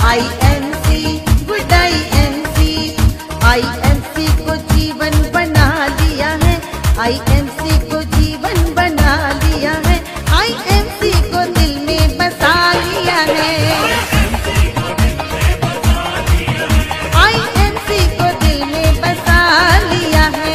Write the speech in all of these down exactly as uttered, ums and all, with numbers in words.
IMC good IMC, IMC को जीवन बना लिया है, आईएमसी को जीवन बना लिया है, आईएमसी को दिल में बसा लिया है, आईएमसी को दिल में बसा लिया है।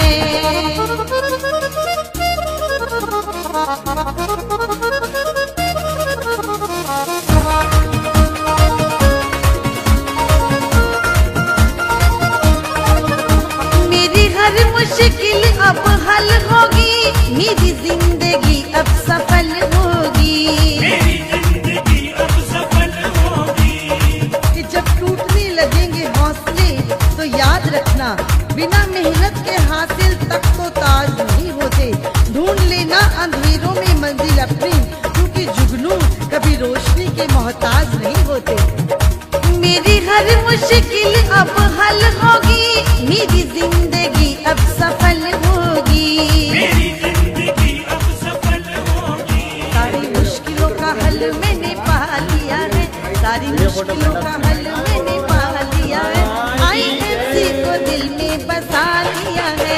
मेरी हर मुश्किल अब हल होगी, मेरी जिंदगी अब सफल होगी, मेरी जिंदगी अब सफल होगी। कि जब टूटने लगेंगे हौसले तो याद रखना, बिना मेहनत के हासिल तक तो ताज नहीं होते। ढूंढ लेना अंधेरों में मंजिल अपनी, क्योंकि जुगनू कभी रोशनी के मोहताज नहीं होते। मेरी हर मुश्किल अब हल होगी, मेरी जिंदगी अब सफल होगी, मेरी जिंदगी अब सफल होगी। सारी मुश्किलों का हल मैंने पा लिया है, सारी मुश्किलों का हल मैंने पा लिया है, आईएमसी को दिल में बसा लिया है,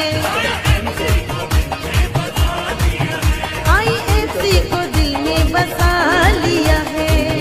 आईएमसी को दिल में बसा लिया है।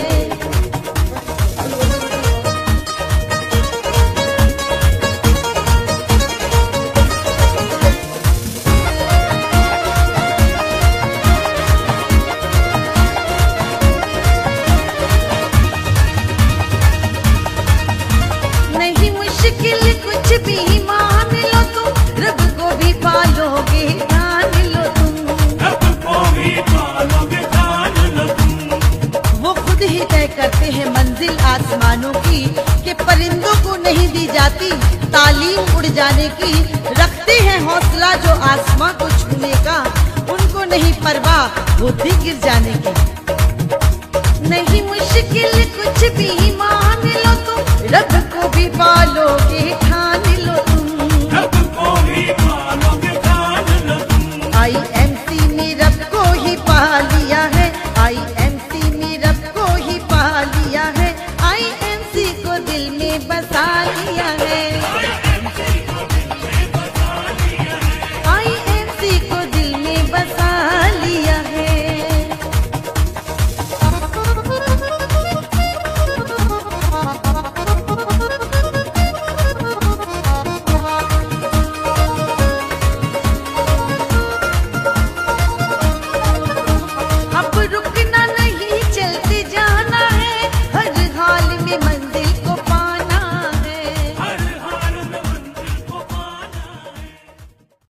नहीं मुश्किल कुछ भी मान लो तुम, रब को भी पालोगे ठान लो तुम, रब को भी पालोगे ठान लो तुम। वो खुद ही तय करते हैं मंजिल आसमानों की, कि परिंदों को नहीं दी जाती तालीम उड़ जाने की, रखते हैं हौसला जो आसमां को छूने का, उनको नहीं परवाह होती गिर जाने की। नहीं मुश्किल कुछ भी मान लो तुम, रब को भी पालोगे ठान लो तुम, रब को भी पालोगे ठान लो तुम। आईएमसी ने रब को ही पा लिया है, आईएमसी ने रब को ही पा लिया है, आईएमसी को दिल में बसा लिया है।